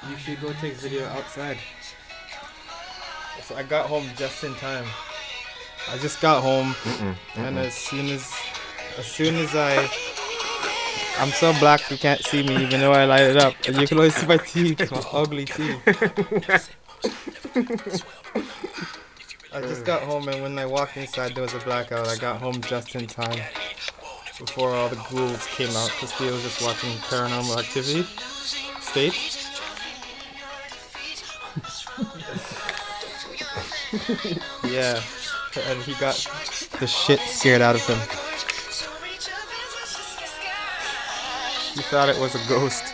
You should go take video outside. So I got home just in time. I just got home, and as soon as I'm so black you can't see me even though I light it up. And you can only see my teeth, my ugly teeth. I just got home, and when I walked inside there was a blackout. I got home just in time before all the ghouls came out because they was just watching Paranormal Activity State. Yeah, and he got the shit scared out of him. He thought it was a ghost.